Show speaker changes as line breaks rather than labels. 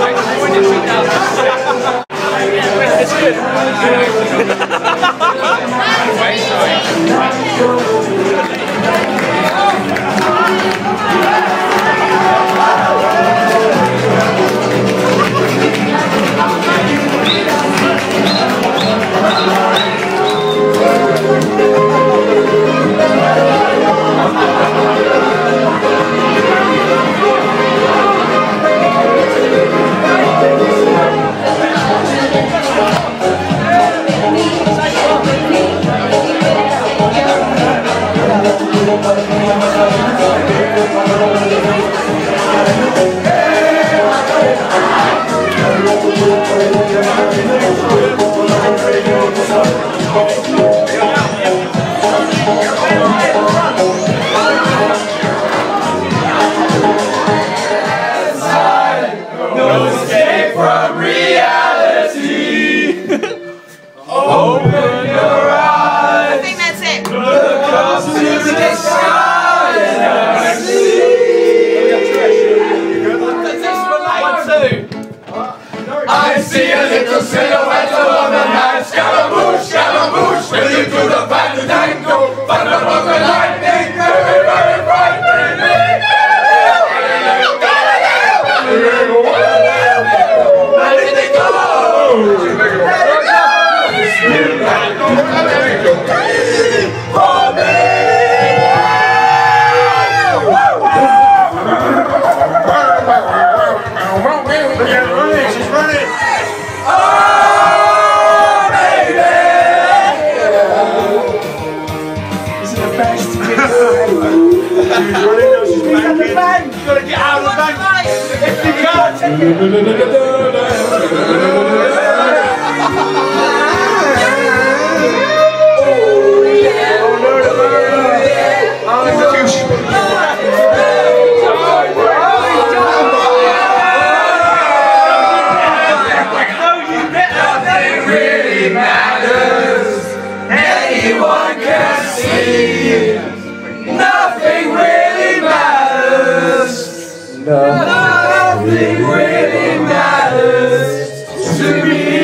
It's good.
I see a little silhouette on the night. Scaramouche, Scaramouche, will you do the fandango? Thunderbolt and lightning, very, very frightening. Where did they go? For me! She's running! Oh, baby! This is the best. She's running now, she's banking. You've got to get out of the bank. If you can't. Anyone can see. Nothing really matters. Nothing really matters to me.